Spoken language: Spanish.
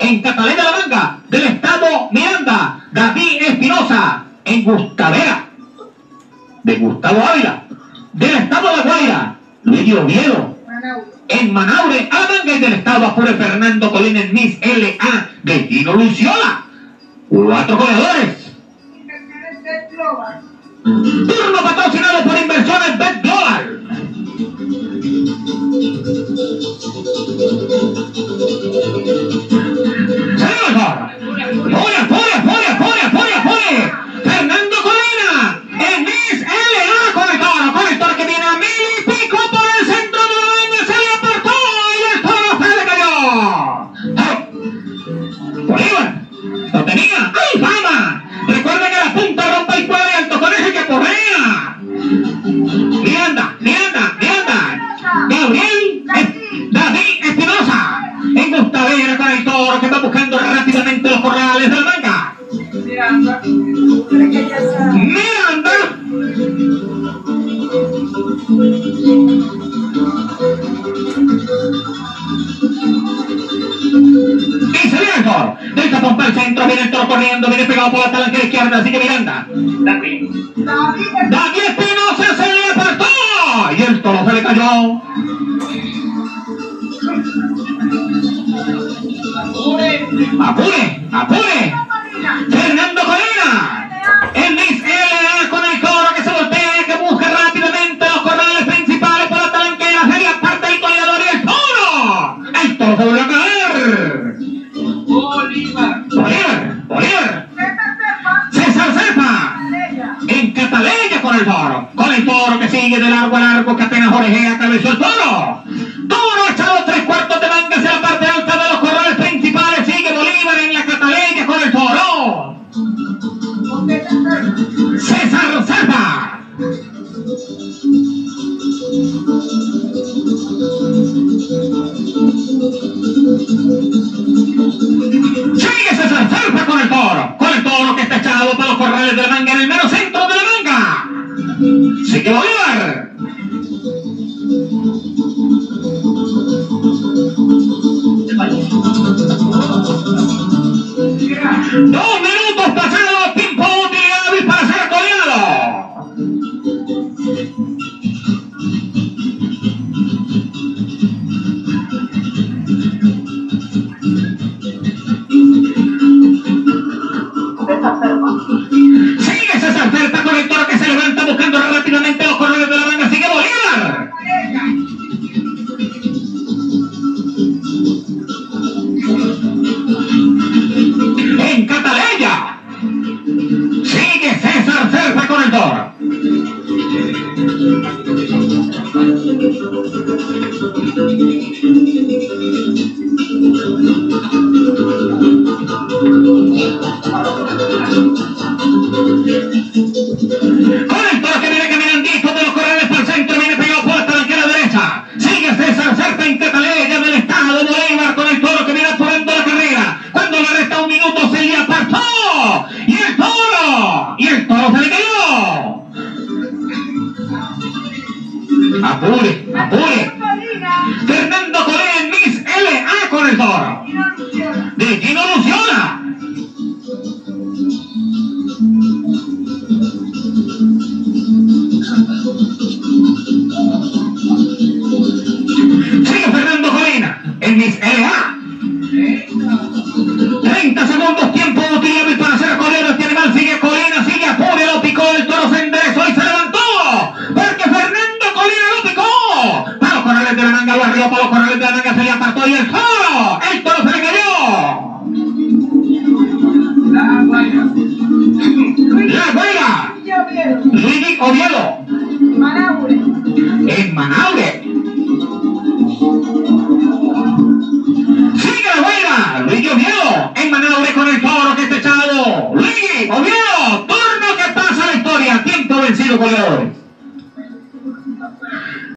En Catalina La Manga, del estado Miranda, David Espinosa. En Gustavera, de Gustavo Ávila. Del estado de La Guaira, Luigi Oviedo. En Manaure, a la Manga, y del estado Apure, Fernando Colina. En Miss LA, de Gino Luciola. 4 goleadores. Turno patrocinado por Inversiones Bet Global. Fernando Colina, en Miss LA, con el toro que viene a 1000 y pico por el centro de la baña, se le apartó y el toro se le cayó. Bolívar, lo tenía, ¡ay, fama! Recuerden que la punta rompa y cuadra y alto con ese que correa. Miranda. Gabriel, David Espinosa. En Gustavera con el toro que va buscando rápidamente los corrales de La Manga. Miranda. Y se viene el toro. Del tapón para el centro, viene el toro corriendo, viene pegado por la talanquera izquierda, así que Miranda. David Espinosa se le apartó y el toro se le cayó. Apure. Fernando Colina, en Miss LA, con el toro que se voltea, que busca rápidamente los corrales principales por la talanquera, se le aparta el goleador y el toro se vuelve a caer. Bolívar. César Cefa, en Cataleya con el toro que sigue de largo a largo, que apenas orejea, cabezó el toro echado 3/4 de manga hacia la parte alta de los corrales principales. Sigue Bolívar en la Cataleya con el toro. César Cefa. Sigue César Cefa con el toro que está echado para los corrales de La Manga, en el mero centro de La Manga. Sigue Bolívar. 2 minutos pasados, tiempo útil hábil para ser coleado. Sigue César Cerpa con el toro que se levanta buscando rápidamente los corredores de La Manga. Sigue Bolívar. En Cataleya sigue César Cerpa con el toro. Con el toro que viene caminandito de los corrales para el centro, viene pegado por la talanquera derecha. Sigue César Cerpa en Cataleya del estado de Bolívar con el toro que viene apurando la carrera. Cuando le resta 1 minuto se le apartó y el toro se le cayó. Apure. Fernando Colina en Miss LA con el toro de Gino Luciola. Sigue Fernando Colina en Miss LA. 30 segundos, tiempo útil para hacer correr. Este animal sigue Colina, sigue Apure, lo picó, el toro se enderezó y se levantó, porque Fernando Colina lo picó. Para los corrales de La Manga, lo arriba, para los corrales de La Manga se le apartó y el toro se le cayó. La Guaira. Luigi Oviedo.